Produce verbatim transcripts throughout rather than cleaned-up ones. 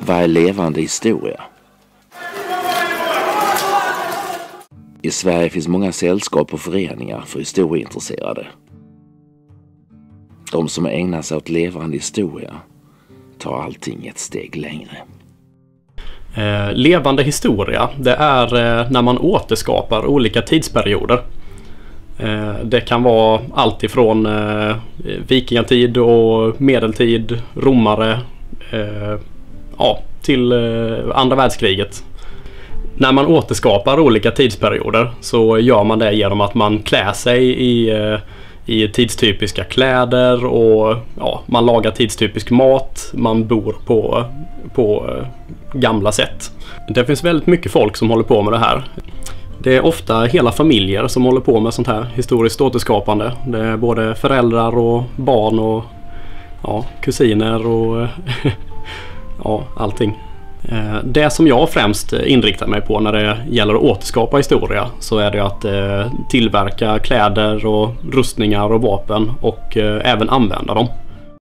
Vad är levande historia? I Sverige finns många sällskap och föreningar för historieintresserade. De som ägnar sig åt levande historia tar allting ett steg längre. Eh, levande historia, det är eh, när man återskapar olika tidsperioder. Eh, det kan vara allt ifrån eh, vikingatid och medeltid, romare, eh, ja, till eh, andra världskriget. När man återskapar olika tidsperioder så gör man det genom att man klär sig i, eh, i tidstypiska kläder och ja, man lagar tidstypisk mat, man bor på, på eh, gamla sätt. Det finns väldigt mycket folk som håller på med det här. Det är ofta hela familjer som håller på med sånt här historiskt återskapande. Det är både föräldrar och barn och ja, kusiner och ja, allting. Det som jag främst inriktar mig på när det gäller att återskapa historia så är det att tillverka kläder och rustningar och vapen och även använda dem.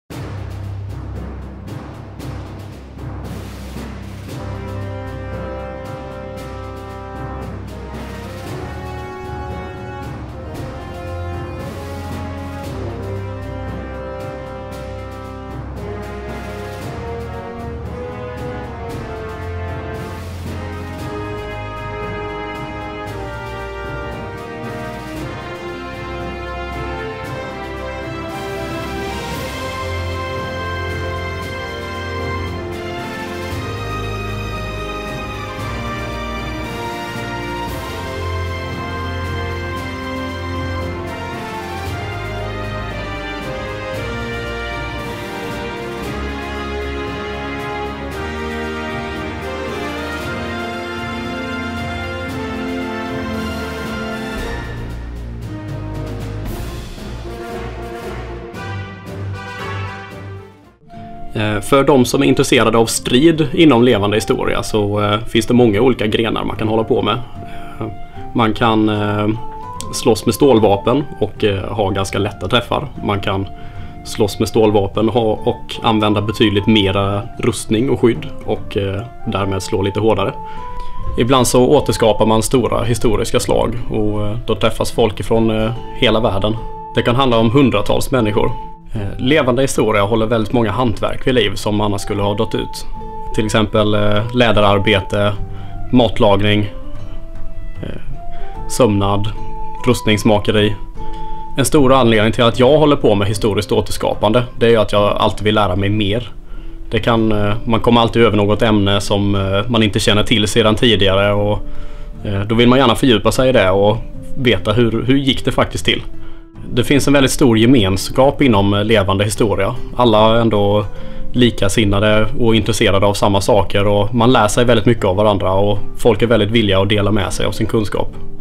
För de som är intresserade av strid inom levande historia så eh, finns det många olika grenar man kan hålla på med. Eh, man kan eh, slåss med stålvapen och eh, ha ganska lätta träffar. Man kan slåss med stålvapen och, ha, och använda betydligt mera rustning och skydd och eh, därmed slå lite hårdare. Ibland så återskapar man stora historiska slag och eh, då träffas folk ifrån eh, hela världen. Det kan handla om hundratals människor. Levande historia håller väldigt många hantverk vid liv som annars skulle ha dött ut. Till exempel läderarbete, matlagning, sömnad, rustningsmakeri. En stor anledning till att jag håller på med historiskt återskapande det är att jag alltid vill lära mig mer. Det kan, man kommer alltid över något ämne som man inte känner till sedan tidigare och då vill man gärna fördjupa sig i det och veta hur, hur gick det faktiskt till. Det finns en väldigt stor gemenskap inom levande historia. Alla är ändå likasinnade och intresserade av samma saker och man lär sig väldigt mycket av varandra och folk är väldigt villiga att dela med sig av sin kunskap.